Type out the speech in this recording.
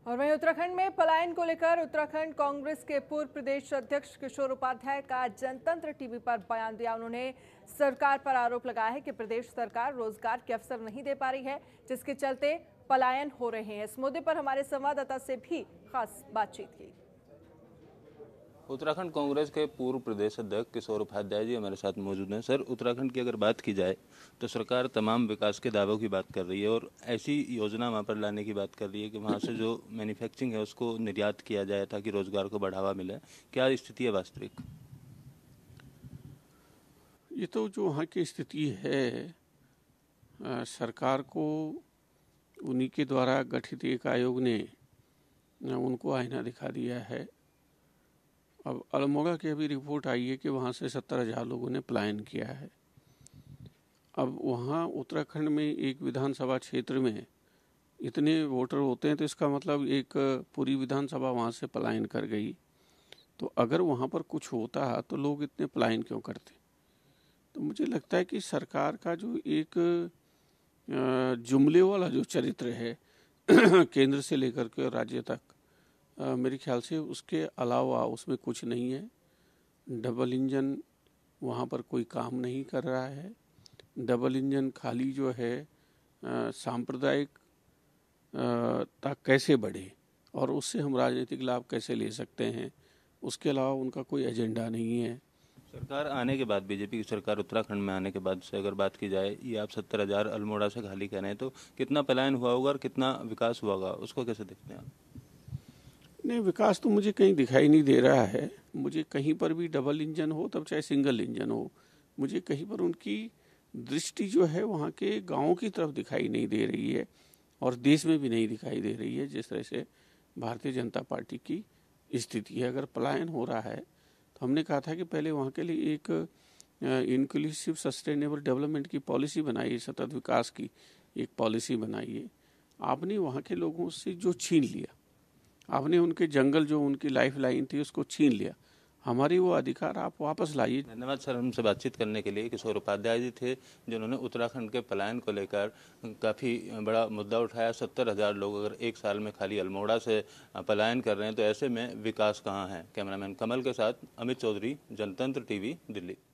और वहीं उत्तराखंड में पलायन को लेकर उत्तराखंड कांग्रेस के पूर्व प्रदेश अध्यक्ष किशोर उपाध्याय का जनतंत्र टीवी पर बयान दिया। उन्होंने सरकार पर आरोप लगाया है कि प्रदेश सरकार रोजगार के अवसर नहीं दे पा रही है, जिसके चलते पलायन हो रहे हैं। इस मुद्दे पर हमारे संवाददाता से भी खास बातचीत की। उत्तराखंड कांग्रेस के पूर्व प्रदेश अध्यक्ष किशोर उपाध्याय जी हमारे साथ मौजूद हैं। सर, उत्तराखंड की अगर बात की जाए तो सरकार तमाम विकास के दावों की बात कर रही है और ऐसी योजना वहाँ पर लाने की बात कर रही है कि वहाँ से जो मैन्युफैक्चरिंग है उसको निर्यात किया जाए ताकि रोजगार को बढ़ावा मिले। क्या स्थिति है वास्तविक? ये तो जो वहाँ की स्थिति है, सरकार को उन्हीं के द्वारा गठित एक आयोग ने उनको आईना दिखा दिया है। अब अल्मोड़ा की अभी रिपोर्ट आई है कि वहाँ से 70,000 लोगों ने पलायन किया है। अब वहाँ उत्तराखंड में एक विधानसभा क्षेत्र में इतने वोटर होते हैं तो इसका मतलब एक पूरी विधानसभा वहाँ से पलायन कर गई। तो अगर वहाँ पर कुछ होता तो लोग इतने पलायन क्यों करते? तो मुझे लगता है कि सरकार का जो एक जुमले वाला जो चरित्र है केंद्र से लेकर के राज्य तक, मेरे ख्याल से उसके अलावा उसमें कुछ नहीं है। डबल इंजन वहाँ पर कोई काम नहीं कर रहा है। डबल इंजन खाली जो है सांप्रदायिक तक कैसे बढ़े और उससे हम राजनीतिक लाभ कैसे ले सकते हैं, उसके अलावा उनका कोई एजेंडा नहीं है। सरकार आने के बाद, बीजेपी की सरकार उत्तराखंड में आने के बाद से अगर बात की जाए, ये आप 70,000 अल्मोड़ा से खाली कह रहे हैं, तो कितना पलायन हुआ होगा और कितना विकास हुआ होगा, उसको कैसे देखते हैं आप? नहीं, विकास तो मुझे कहीं दिखाई नहीं दे रहा है। मुझे कहीं पर भी डबल इंजन हो तब चाहे सिंगल इंजन हो, मुझे कहीं पर उनकी दृष्टि जो है वहाँ के गाँव की तरफ दिखाई नहीं दे रही है और देश में भी नहीं दिखाई दे रही है जिस तरह से भारतीय जनता पार्टी की स्थिति है। अगर पलायन हो रहा है तो हमने कहा था कि पहले वहाँ के लिए एक इंक्लूसिव सस्टेनेबल डेवलपमेंट की पॉलिसी बनाइए, सतत विकास की एक पॉलिसी बनाइए। आपने वहाँ के लोगों से जो छीन लिया, आपने उनके जंगल जो उनकी लाइफ लाइन थी उसको छीन लिया। हमारी वो अधिकार आप वापस लाइए। धन्यवाद सर, हमसे बातचीत करने के लिए। किशोर उपाध्याय जी थे जिन्होंने उत्तराखंड के पलायन को लेकर काफ़ी बड़ा मुद्दा उठाया। 70,000 लोग अगर एक साल में खाली अल्मोड़ा से पलायन कर रहे हैं तो ऐसे में विकास कहाँ है? कैमरामैन कमल के साथ अमित चौधरी, जनतंत्र टीवी, दिल्ली।